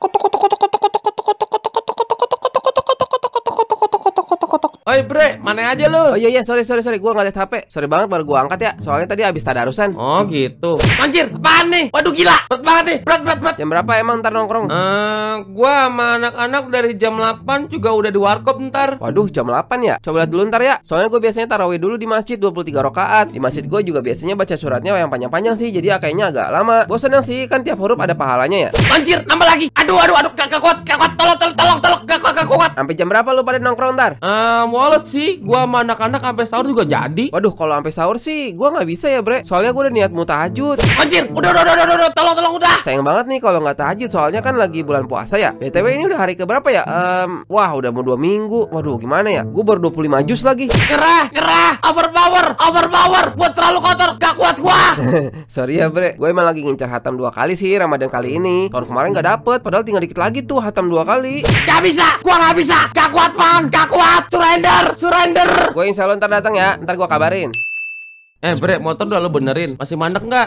Oi bre, mana aja lu? Oh iya, sorry, gua nggak liat HP. Sorry banget, baru gua angkat ya. Soalnya tadi habis tadarusan. Oh gitu. Anjir, apaan nih? Waduh gila, berat banget nih, berat. Jam berapa emang ntar nongkrong? Gua sama anak-anak dari jam 8 juga udah di warkop ntar. Waduh, jam 8 ya? Coba lihat dulu ntar ya. Soalnya gue biasanya tarawih dulu di masjid 23 rakaat. Di masjid gue juga biasanya baca suratnya yang panjang-panjang sih. Jadi kayaknya agak lama. Gue seneng sih, kan tiap huruf ada pahalanya ya. Anjir, nambah lagi. Aduh, gak kuat. Tolong, gak kuat. Sampai jam berapa lu pada nongkrong ntar? Males sih. Gua sama anak-anak sampai sahur juga jadi. Waduh, kalau sampai sahur sih gue nggak bisa ya bre. Soalnya gue udah niat mau tahajud. Anjir, udah, tolong udah. Sayang banget nih kalau nggak tahajud. Soalnya kan lagi bulan puasa ya. BTW ini udah hari keberapa ya? Wah udah mau 2 minggu. Waduh gimana ya? Gue baru 25 juz lagi. Nyerah. Overpower. Buat terlalu kotor, gak kuat gua. Sorry ya bre. Gue emang lagi ngincar hatam 2 kali sih Ramadan kali ini. Tahun kemarin nggak dapet. Padahal tinggal dikit lagi tuh hatam 2 kali. Gak bisa, gua gak bisa. Gak kuat man, gak kuat. Surrender. Gue insya Allah ntar datang ya. Ntar gue kabarin. Bre, motor udah lu benerin. Masih mandek nggak?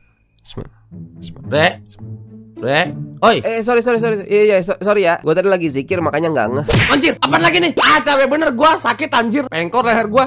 Bre. Oi. Sorry. Iya, sorry ya. Gue tadi lagi zikir makanya nggak ngeh. Anjir, apaan lagi nih? Capek bener gua, sakit anjir. Pengkor leher gua.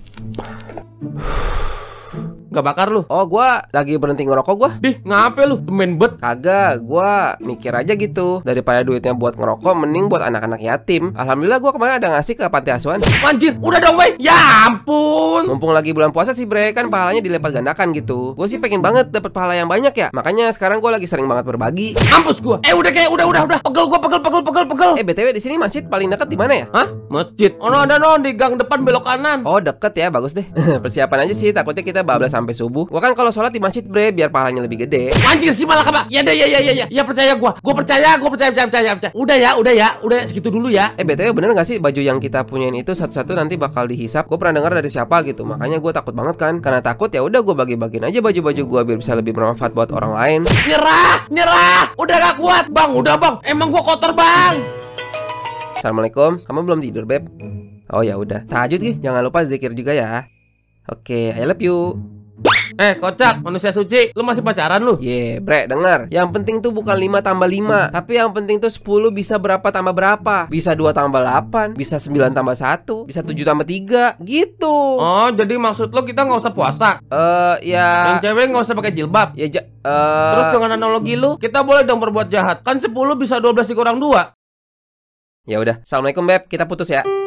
Gak bakar lu? Oh, gua lagi berhenti ngerokok gua. Dih, ngapain lu? Temen bet. Kagak, gua mikir aja gitu. Daripada duitnya buat ngerokok, mending buat anak-anak yatim. Alhamdulillah gua kemarin ada ngasih ke panti asuhan. Anjir, udah dong wey. Ya ampun. Mumpung lagi bulan puasa sih bre, kan pahalanya dilipat gandakan gitu. Gue sih pengen banget dapat pahala yang banyak ya. Makanya sekarang gua lagi sering banget berbagi. Mampus gua. Udah. Pegel. BTW di sini masjid paling dekat di mana ya? Hah? Masjid. Oh, ada di gang depan belok kanan. Oh, deket ya, bagus deh. Persiapan aja sih, takutnya kita bablas sampai subuh. Gua kan kalau sholat di masjid bre, biar pahalanya lebih gede. Anjir sih malah kabar. Ya percaya gua. Gua percaya. Udah ya, segitu dulu ya. BTW bener gak sih baju yang kita punyain itu satu-satu nanti bakal dihisap? Gue pernah dengar dari siapa gitu. Makanya gue takut banget kan. Karena takut ya udah gue bagi-bagiin aja baju-baju gue biar bisa lebih bermanfaat buat orang lain. Nyerah. Udah gak kuat, Bang. Udah, Bang. Emang gua kotor, Bang. Assalamualaikum. Kamu belum tidur, Beb? Oh ya udah. Tahajud nih. Jangan lupa zikir juga ya. Oke, I love you. Kocak, manusia suci, lu masih pacaran lu? Bre, denger. Yang penting tuh bukan 5 tambah 5, tapi yang penting tuh 10 bisa berapa tambah berapa. Bisa 2 tambah 8, bisa 9 tambah 1, bisa 7 tambah 3, gitu. Oh, jadi maksud lu kita nggak usah puasa? Ya. Yang cewek nggak usah pakai jilbab? Ya, Terus dengan analogi lu, kita boleh dong berbuat jahat. Kan 10 bisa 12 dikurang 2. Ya udah, assalamualaikum Beb, kita putus ya.